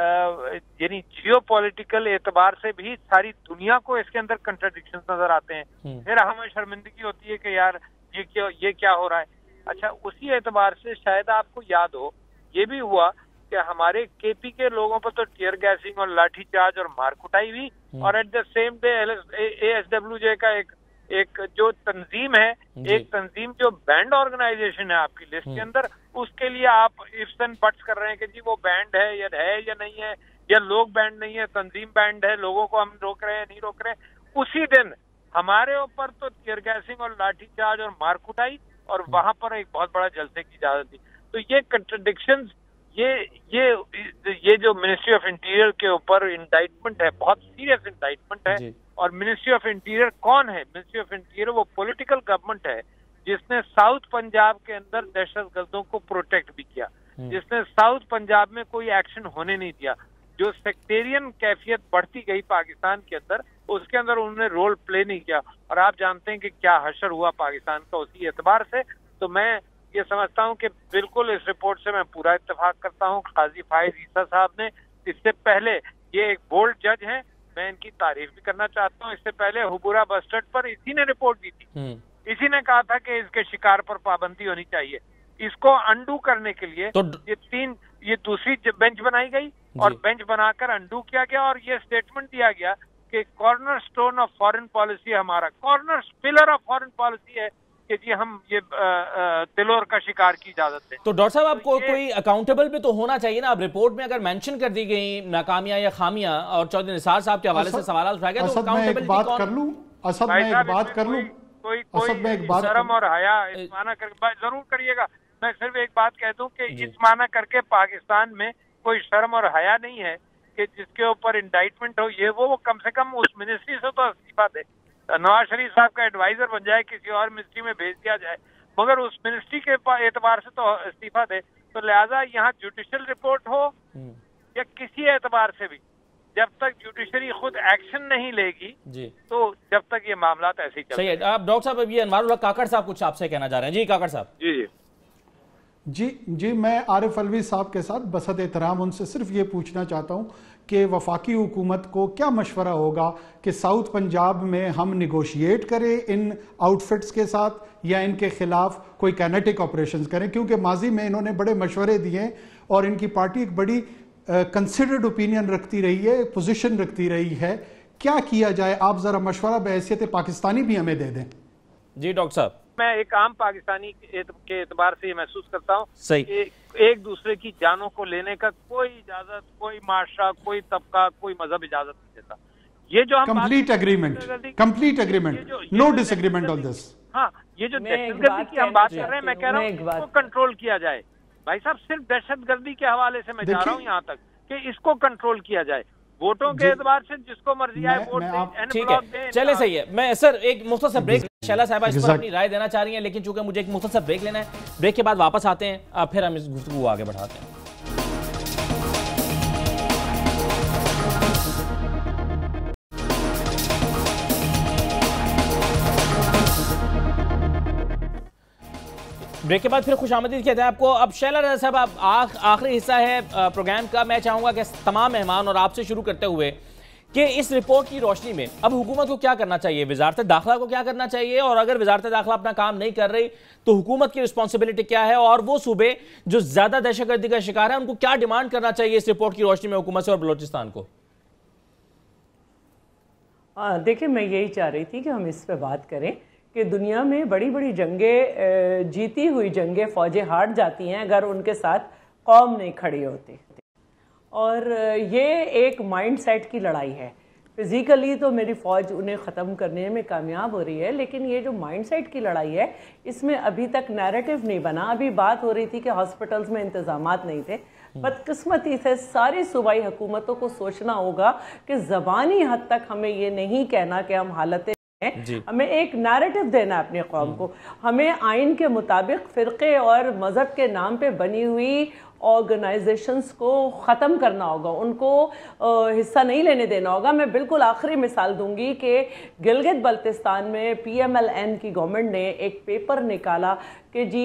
یعنی جیو پولیٹیکل اعتبار سے بھی ساری دنیا کو اس کے اندر کنٹرڈکشن نظر آتے ہیں. پھر ہمیں شرمندگی ہوتی ہے کہ یار یہ کیا یہ کیا ہو رہا ہے. اچھا اسی اعتبار سے شاید آپ کو یاد ہو یہ بھی ہوا کہ ہمارے کے پی کے لوگوں پر تو ٹیئر گیسنگ اور لاٹھی چارج اور مار کٹائی ہوئی, اور at the same day A S W J کا ایک ایک جو تنظیم ہے, ایک تنظیم جو بینڈ آرگنائزیشن ہے آپ کی لسٹ کے اندر, اس کے لیے آپ ifs and buts کر رہے ہیں کہ جی وہ بینڈ ہے یا ہے یا نہیں ہے, یا لوگ بینڈ نہیں ہے, تنظیم بینڈ ہے, لوگوں کو ہم روک رہے ہیں نہیں روک رہے ہیں. اسی دن ہمارے اوپر تو ٹیئر گیسنگ اور لاٹھی چارج اور مار کٹائی, اور وہاں پر ایک بہت بڑا جلسے کی اجازت دی. تو یہ کنٹرڈکشنز, یہ یہ یہ جو منسٹری آف انٹیریئر کے اوپر انڈائٹمنٹ ہے, بہت سیریس انڈائٹمنٹ ہے. اور منسٹری آف انٹیریئر کون ہے؟ منسٹری آف انٹیریئر وہ پولیٹیکل گورنمنٹ ہے جس نے ساؤتھ پنجاب کے اندر دہشت گردوں کو پروٹیکٹ بھی کیا, جس نے ساؤتھ پنجاب میں کوئی ایکشن ہونے نہیں دیا. جو سیکٹیرین کیفیت بڑھتی گئی پاکستان کے اندر, اس کے اندر انہوں نے رول پلے نہیں کیا, اور آپ جانتے ہیں کہ کیا حشر ہوا پاکستان کا اسی اعتبار سے. تو میں یہ سمجھتا ہوں کہ بالکل اس رپورٹ سے میں پورا اتفاق کرتا ہوں. قاضی فائز عیسیٰ صاحب نے اس سے پہلے, یہ ایک بولڈ جج ہیں, میں ان کی تعریف بھی کرنا چاہتا ہوں. اس سے پہلے حبورہ بسٹرڈ پر اسی نے رپورٹ دی تھی, اسی نے کہا تھا کہ اس کے شکار پر پابندی ہونی چاہیے. اس کو انڈو کرنے کے لیے یہ تین یہ دوسری بینچ بنائی گئی, اور بینچ بنا کر انڈو کیا گیا, اور یہ اسٹیٹمنٹ دیا گیا کہ corner stone of foreign policy ہمارا, corner pillar of foreign policy ہے کہ جی ہم یہ تلور کا شکار کی اجازت ہے. تو ڈاکٹر صاحب آپ کو کوئی اکاؤنٹیبل بھی تو ہونا چاہیے نا. اب رپورٹ میں اگر مینشن کر دی گئی ناکامیاں یا خامیاں اور چودھری نثار صاحب کے حوالے سے سوالات اٹھائے گئے, تو اکاؤنٹیبلٹی کون؟ بات کر لوں اسد میں ایک بات کر لوں کوئی کوئی شرم اور حیا اس معنی کر ضرور کریے گا. میں صرف ایک بات کہہ دوں کہ اس معنی کر کے پاکستان میں کوئی شرم اور حیا نہیں ہے کہ جس کے اوپر انڈائٹمنٹ ہو, یہ وہ کم سے کم اس منسٹری سے تو استعفیٰ دے. نواز شریف صاحب کا ایڈوائزر بن جائے, کسی اور منسٹری میں بھیج دیا جائے, مگر اس منسٹری کے اعتبار سے تو استعفیٰ دے. تو لہٰذا یہاں جوڈیشل رپورٹ ہو یا کسی اعتبار سے بھی, جب تک جوڈیشری خود ایکشن نہیں لے گی جی تو جب تک یہ معاملات ایسے ہی چلتے ہیں. صحیح ہے. آپ ڈاکٹر صاحب یہ انوار اللہ کاکڑ صاحب کچھ آپ سے کہنا چاہ رہے ہیں. جی کاکڑ صاحب. جی جی جی جی میں عارف علوی صاحب کے ساتھ بسط احترام ان سے صرف یہ پوچھنا چاہتا ہوں کہ وفاقی حکومت کو کیا مشورہ ہوگا کہ ساؤتھ پنجاب میں ہم نیگوشیٹ کریں ان آؤٹ فٹس کے ساتھ, یا ان کے خلاف کوئی کینیٹک آپریشنز کریں, کیونکہ ماضی میں انہوں نے بڑے مشورے دیے اور ان کی پارٹی ایک بڑی کنسیڈرڈ اوپینین رکھتی رہی ہے, پوزیشن رکھتی رہی ہے. کیا کیا جائے؟ آپ ذرا مشورہ بحیثیت پاکستانی بھی ہمیں دے دیں. جی ڈاکٹر صاحب. میں ایک عام پاکستانی کے اعتبار سے یہ محسوس کرتا ہوں کہ ایک دوسرے کی جانوں کو لینے کا کوئی اجازت, کوئی معاشرہ, کوئی طبقہ, کوئی مذہب اجازت نہیں دیتا. یہ جو ہم complete agreement complete agreement no disagreement on this. ہاں یہ جو دہشت گردی کی ہم بات کر رہے ہیں, میں کہہ رہا ہوں اس کو کنٹرول کیا جائے. بھائی صاحب صرف دہشت گردی کے حوالے سے میں جا رہا ہوں یہاں تک کہ اس کو کنٹرول کیا جائے. ووٹوں کے اعتبار سے جس کو مرضی آئے ووٹ دیں. ٹھیک ہے, چلے صحیح ہے. میں سر ایک مختصر بریک, شیلا صاحبہ اس پر اپنی رائے دینا چاہ رہی ہیں, لیکن چونکہ مجھے ایک مختصر بریک لینا ہے, بریک کے بعد واپس آتے ہیں, پھر ہم اس گفتگو کو آگے بڑھاتے ہیں. بریک کے بعد پھر خوش آمدید کہتے ہیں آپ کو. اب شیلا رضا صاحب, اب آخری حصہ ہے پروگرام کا. میں چاہوں گا کہ تمام مہمان اور آپ سے شروع کرتے ہوئے کہ اس رپورٹ کی روشنی میں اب حکومت کو کیا کرنا چاہیے, وزارت داخلہ کو کیا کرنا چاہیے, اور اگر وزارت داخلہ اپنا کام نہیں کر رہی تو حکومت کی رسپانسبلٹی کیا ہے, اور وہ صوبے جو زیادہ دہشت گردی کا شکار ہیں ان کو کیا ڈیمانڈ کرنا چاہیے اس رپورٹ کی روشنی میں حکومت سے اور بلوچستان کو؟ دیکھیں, میں یہی چاہ رہی تھی کہ ہم اس پہ بات کریں کہ دنیا میں بڑی بڑی جنگیں, جیتی ہوئی جنگیں فوجیں ہار جاتی ہیں اگر ان کے ساتھ قوم نہیں کھڑی ہوتی, اور یہ ایک مائنڈ سیٹ کی لڑائی ہے. فزیکلی تو میری فوج انہیں ختم کرنے میں کامیاب ہو رہی ہے, لیکن یہ جو مائنڈ سیٹ کی لڑائی ہے اس میں ابھی تک نیریٹو نہیں بنا. ابھی بات ہو رہی تھی کہ ہاسپٹلز میں انتظامات نہیں تھے. بدقسمتی سے ساری صوبائی حکومتوں کو سوچنا ہوگا کہ زبانی حد تک ہمیں یہ نہیں کہنا کہ ہم حالتیں جی. ہمیں ایک نیریٹو دینا ہے اپنے قوم کو. ہمیں آئین کے مطابق فرقے اور مذہب کے نام پہ بنی ہوئی آرگنائزیشنز کو ختم کرنا ہوگا, ان کو حصہ نہیں لینے دینا ہوگا. میں بالکل آخری مثال دوں گی کہ گلگت بلتستان میں پی ایم ایل این کی گورنمنٹ نے ایک پیپر نکالا کہ جی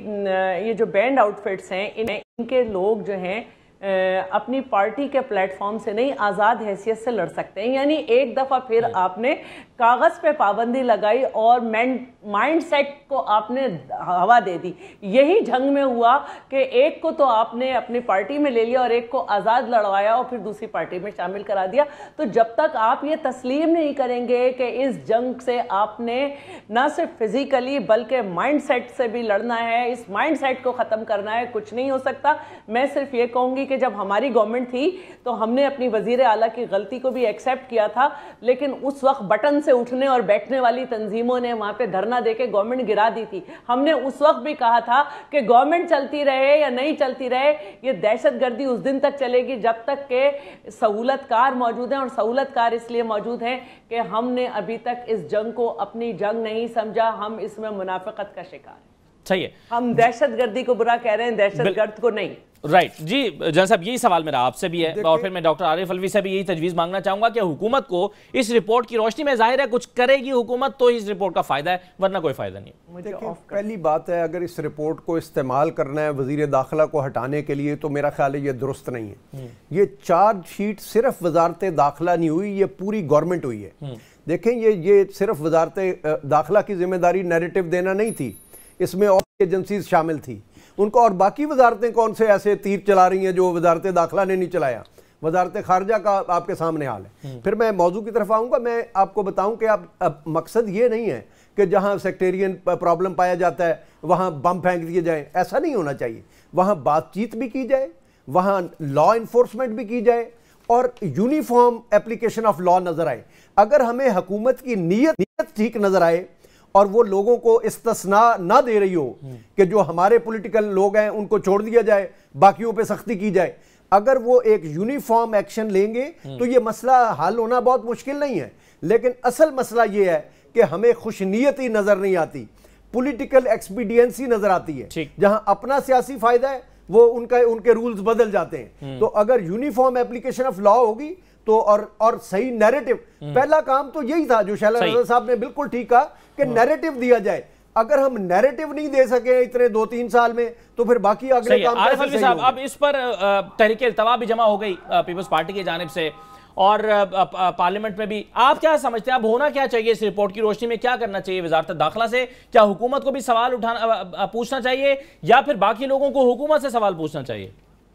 یہ جو بینڈ آؤٹ فٹس ہیں ان کے لوگ جو ہیں اپنی پارٹی کے پلیٹ فارم سے نہیں آزاد حیثیت سے لڑ سکتے ہیں. یعنی ایک دفعہ پھر آپ نے کاغذ پہ پابندی لگائی اور مائنڈ سیٹ کو آپ نے ہوا دے دی. یہی جنگ میں ہوا کہ ایک کو تو آپ نے اپنی پارٹی میں لے لیا اور ایک کو آزاد لڑوایا اور پھر دوسری پارٹی میں شامل کرا دیا. تو جب تک آپ یہ تسلیم نہیں کریں گے کہ اس جنگ سے آپ نے نہ صرف فزیکلی بلکہ مائنڈ سیٹ سے بھی لڑنا ہے, اس مائنڈ سیٹ کو ختم کرنا ہے, کچھ نہیں ہو سکتا. میں صرف یہ کہوں گی کہ جب ہماری گورنمنٹ تھی تو ہم نے اپنی وزیر اعلیٰ کی غلطی کو بھی ایکسیپٹ کیا تھا, لیکن اس وقت بٹن سے اٹھنے اور بیٹھنے والی تنظیموں نے وہاں پہ دھرنا دے کے گورنمنٹ گرا دی تھی. ہم نے اس وقت بھی کہا تھا کہ گورنمنٹ چلتی رہے یا نہیں چلتی رہے, یہ دہشت گردی اس دن تک چلے گی جب تک کہ سہولت کار موجود ہیں, اور سہولت کار اس لیے موجود ہیں کہ ہم نے ابھی تک اس جنگ کو اپنی جنگ نہیں سمجھا, ہم اس میں منافقت کا شکار ہیں. صحیح ہے, ہم دہشت گردی کو برا کہہ رہے ہیں, دہشت گرد کو نہیں. رائٹ جی جان صاحب, یہی سوال میرا آپ سے بھی ہے, اور پھر میں ڈاکٹر عارف الوی سے بھی یہی تجویز مانگنا چاہوں گا کہ حکومت کو اس رپورٹ کی روشنی میں, ظاہر ہے کچھ کرے گی حکومت تو اس رپورٹ کا فائدہ ہے, ورنہ کوئی فائدہ نہیں. دیکھیں, پہلی بات ہے اگر اس رپورٹ کو استعمال کرنا ہے وزیر داخلہ کو ہٹانے کے لیے تو میرا خیال ہے یہ درست نہیں ہے. یہ چارج شیٹ صرف وزارت داخلہ نہیں ہوئی, یہ پوری گورنمنٹ ہوئی ہے. دیکھیں یہ یہ صرف وزارت داخلہ کی ذمہ داری نیریٹو دینا نہیں تھی, اس میں اور ایجنسیز شامل تھی ان کو, اور باقی وزارتیں کون سے ایسے تیر چلا رہی ہیں جو وزارت داخلہ نے نہیں چلایا. وزارت خارجہ کا آپ کے سامنے حال ہے. پھر میں موضوع کی طرف آؤں گا. میں آپ کو بتاؤں کہ اب مقصد یہ نہیں ہے کہ جہاں سیکٹیرین پرابلم پایا جاتا ہے وہاں بم پھینک دیے جائیں, ایسا نہیں ہونا چاہیے. وہاں بات چیت بھی کی جائے, وہاں لا انفورسمنٹ بھی کی جائے, اور یونیفارم اپلیکیشن آف لا نظر آئے. اگر ہمیں حکومت کی نیت نیت ٹھیک نظر آئے اور وہ لوگوں کو استثناء نہ دے رہی ہو کہ جو ہمارے پولیٹیکل لوگ ہیں ان کو چھوڑ دیا جائے, باقیوں پہ سختی کی جائے, اگر وہ ایک یونیفارم ایکشن لیں گے تو یہ مسئلہ حل ہونا بہت مشکل نہیں ہے. لیکن اصل مسئلہ یہ ہے کہ ہمیں خوش نیتی نظر نہیں آتی, پولیٹیکل ایکسپیڈینسی نظر آتی ہے. جہاں اپنا سیاسی فائدہ ہے وہ ان کا ان کے رولز بدل جاتے ہیں. تو اگر یونیفارم اپلیکیشن آف لا ہوگی تو اور اور صحیح نیریٹو, پہلا کام تو یہی تھا جو شیلا رضا صاحب نے بالکل ٹھیک کہا کہ نیریٹو دیا جائے. اگر ہم نیریٹو نہیں دے سکے اتنے دو تین سال میں تو پھر باقی اگلے کام عارف الوی صاحب, اب اس پر تحریک التوا بھی جمع ہو گئی پیپلز پارٹی کی جانب سے اور پارلیمنٹ میں بھی. آپ کیا سمجھتے ہیں اب ہونا کیا چاہیے اس رپورٹ کی روشنی میں, کیا کرنا چاہیے وزارت داخلہ سے؟ کیا حکومت کو بھی سوال اٹھانا پوچھنا چاہیے یا پھر باقی لوگوں کو حکومت سے سوال پوچھنا چاہیے؟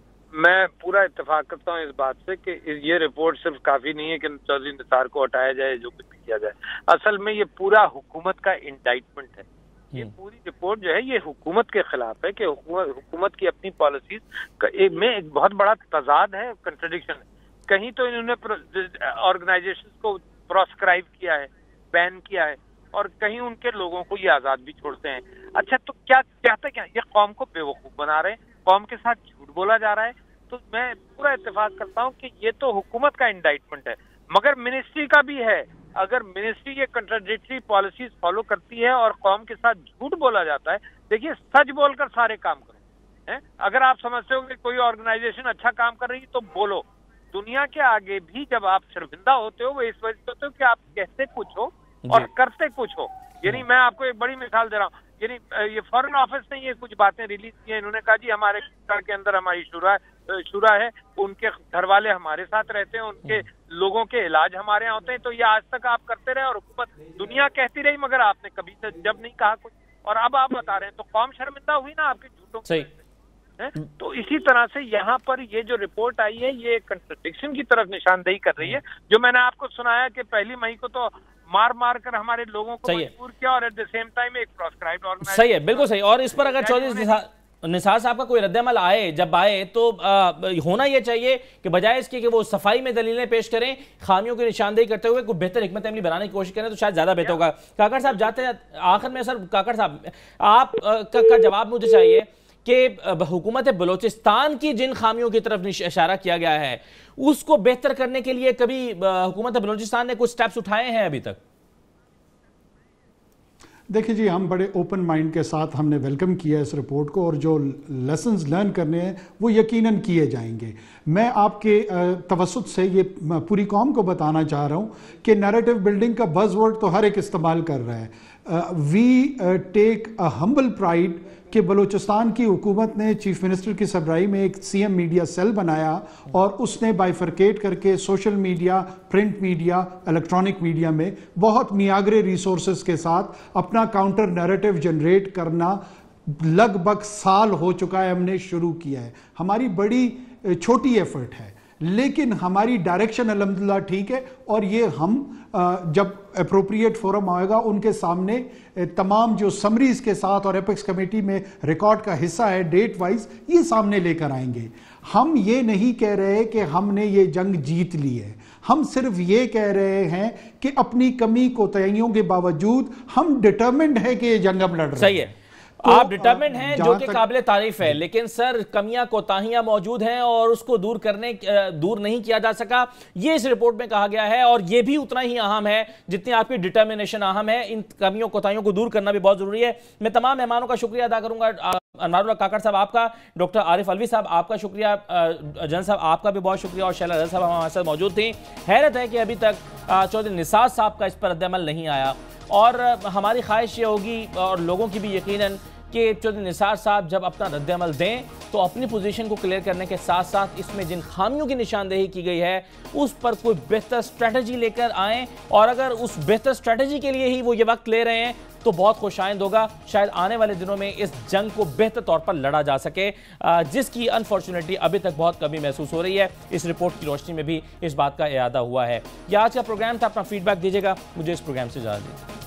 میں پورا اتفاق کرتا ہوں اس بات سے کہ یہ رپورٹ صرف کافی نہیں ہے کہ چودھری نثار کو ہٹایا جائے, جو کچھ بھی کیا جائے. اصل میں یہ پورا حکومت کا انڈائٹمنٹ ہے. یہ پوری رپورٹ جو ہے یہ حکومت کے خلاف ہے کہ حکومت کی اپنی پالیسیز میں ایک بہت بڑا تضاد ہے, کنٹرڈکشن ہے. کہیں تو انہوں نے آرگنائزیشن کو پروسکرائب کیا ہے, بین کیا ہے, اور کہیں ان کے لوگوں کو یہ آزاد بھی چھوڑتے ہیں. اچھا تو کیا چاہتے کیا؟ یہ قوم کو بے وقوف بنا رہے ہیں, قوم کے ساتھ جھوٹ بولا جا رہا ہے, تو میں پورا اتفاق کرتا ہوں کہ یہ تو حکومت کا انڈائٹمنٹ ہے، مگر منسٹری کا بھی ہے۔ اگر منسٹری یہ کنٹراڈکٹری پالیسیز فالو کرتی ہے اور قوم کے ساتھ جھوٹ بولا جاتا ہے، دیکھیے سچ بول کر سارے کام کرو۔ اگر آپ سمجھتے ہو کہ کوئی آرگنائزیشن اچھا کام کر رہی ہے تو بولو۔ دنیا کے آگے بھی جب آپ شرمندہ ہوتے ہو وہ اس وجہ سے ہوتے ہو کہ آپ کہتے کچھ ہو اور کرتے کچھ ہو۔ یعنی میں آپ کو ایک بڑی مثال دے رہا ہوں، یعنی یہ فارن آفس نے یہ کچھ باتیں ریلیز کی ہیں، انہوں نے کہا جی ہمارے گھر کے اندر ہماری شورا شورا ہے، ان کے گھر والے ہمارے ساتھ رہتے ہیں، ان کے لوگوں کے علاج ہمارے یہاں ہوتے ہیں، تو یہ آج تک آپ کرتے رہے اور حکومت دنیا کہتی رہی مگر آپ نے کبھی سے جب نہیں کہا کچھ، اور اب آپ بتا رہے ہیں، تو قوم شرمندہ ہوئی نا آپ کے جھوٹوں سے۔ تو اسی طرح سے یہاں پر یہ جو رپورٹ آئی ہے یہ کنٹراڈکشن کی طرف نشاندہی کر رہی ہے، جو میں نے آپ کو سنایا کہ پہلی مئی کو تو مار مار کر ہمارے لوگوں کو مجبور کیا اور ایٹ دا سیم ٹائم ایک پراسکرائبڈ آرگنائزیشن۔ صحیح ہے، بالکل صحیح۔ اور اس پر اگر چودھری نثار صاحب کا کوئی رد عمل آئے، جب آئے تو ہونا یہ چاہیے کہ بجائے اس کے کہ وہ صفائی میں دلیلیں پیش کریں، خامیوں کی نشاندہی کرتے ہوئے کوئی بہتر حکمت عملی بنانے کی کوشش کریں تو شاید زیادہ بہتر ہوگا۔ کاکڑ صاحب جاتے ہیں آخر میں، سر کاکڑ صاحب آپ کا جواب مجھے چاہیے کہ حکومت بلوچستان کی جن خامیوں کی طرف اشارہ کیا گیا ہے اس کو بہتر کرنے کے لیے کبھی حکومت بلوچستان نے کچھ سٹیپس اٹھائے ہیں ابھی تک؟ دیکھیں جی، ہم بڑے اوپن مائنڈ کے ساتھ ہم نے ویلکم کیا اس رپورٹ کو، اور جو لیسنز لرن کرنے ہیں وہ یقیناً کیے جائیں گے۔ میں آپ کے توسط سے یہ پوری قوم کو بتانا چاہ رہا ہوں کہ نیریٹو بلڈنگ کا بز ورڈ تو ہر ایک استعمال کر رہا ہے۔ وی ٹیک اے ہمبل پرائیڈ کہ بلوچستان کی حکومت نے چیف منسٹر کی سربراہی میں ایک سی ایم میڈیا سیل بنایا اور اس نے بائیفرکیٹ کر کے social media, print media, electronic media میں بہت میاگرے ریسورسز کے ساتھ اپنا کاؤنٹر نیریٹو جنریٹ کرنا لگ بھگ سال ہو چکا ہے، ہم نے شروع کیا ہے۔ ہماری بڑی چھوٹی ایفرٹ ہے لیکن ہماری ڈائریکشن الحمدللہ ٹھیک ہے، اور یہ ہم جب اپروپریٹ فورم آئے گا ان کے سامنے تمام جو سمریز کے ساتھ اور ایپکس کمیٹی میں ریکارڈ کا حصہ ہے ڈیٹ وائز یہ سامنے لے کر آئیں گے۔ ہم یہ نہیں کہہ رہے کہ ہم نے یہ جنگ جیت لی ہے، ہم صرف یہ کہہ رہے ہیں کہ اپنی کمی کوتاہیوں کے باوجود ہم ڈٹرمنڈ ہے کہ یہ جنگ ہم لڑ رہے ہیں۔ صحیح ہے، آپ ڈٹرمنٹ ہیں جو کہ قابل تعریف ہے، لیکن سر کمیاں کوتاہیاں موجود ہیں اور اس کو دور کرنے دور نہیں کیا جا سکا، یہ اس رپورٹ میں کہا گیا ہے، اور یہ بھی اتنا ہی اہم ہے جتنی آپ کی ڈٹرمنیشن اہم ہے۔ ان کمیوں کوتاہیوں کو دور کرنا بھی بہت ضروری ہے۔ میں تمام مہمانوں کا شکریہ ادا کروں گا، انوار اللہ کاکڑ صاحب آپ کا، ڈاکٹر عارف علوی صاحب آپ کا شکریہ، جن صاحب آپ کا بھی بہت شکریہ، اور شیلا رضا صاحب ہمارے ساتھ موجود تھیں۔ حیرت ہے کہ ابھی تک چودھری نثار صاحب کا اس پر رد عمل نہیں آیا، اور ہماری خواہش یہ ہوگی اور لوگوں کی بھی یقیناً کہ چودھری نثار صاحب جب اپنا رد عمل دیں تو اپنی پوزیشن کو کلیئر کرنے کے ساتھ ساتھ اس میں جن خامیوں کی نشاندہی کی گئی ہے اس پر کوئی بہتر سٹریٹجی لے کر آئیں، اور اگر اس بہتر سٹریٹجی کے لیے ہی وہ یہ وقت لے رہے ہیں تو بہت خوش آئند ہوگا، شاید آنے والے دنوں میں اس جنگ کو بہتر طور پر لڑا جا سکے، جس کی انفارچونیٹلی ابھی تک بہت کمی محسوس ہو رہی ہے۔ اس رپورٹ کی روشنی میں بھی اس بات کا اعادہ ہوا ہے۔ یہ آج کا پروگرام تھا، اپنا فیڈ بیک دیجیے گا، مجھے اس پروگرام سے اجازت دیں۔